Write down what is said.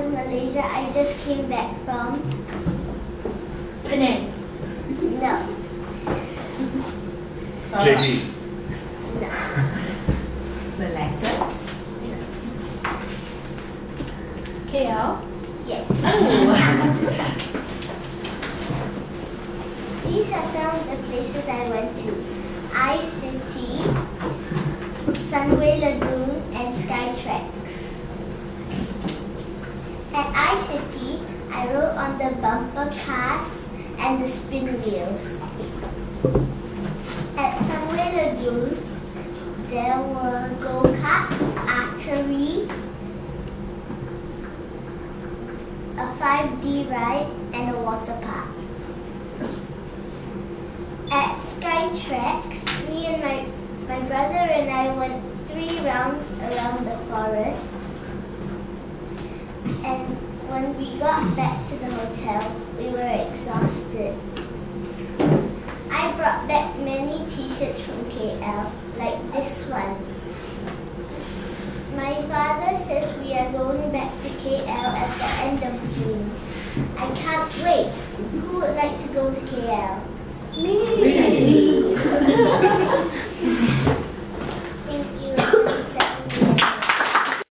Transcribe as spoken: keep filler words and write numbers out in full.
in Malaysia. I just came back from Penang. no. J B. No. Malacca. K L. Yes. Oh. These are some of the places I went to: iCity, Sunway Lagoon, and Skytrax. At iCity, I rode on the bumper cars and the spin wheels. At Sunway Lagoon, there were go-karts, archery, a five D ride, and a water park. At Skytrax, me and my, my brother and I went three rounds around the forest. And when we got back to the hotel, we were exhausted. I brought back many t-shirts from K L, like this one. My father says we are going back to K L at the end of June. I can't wait. Who would like to go to K L? Me!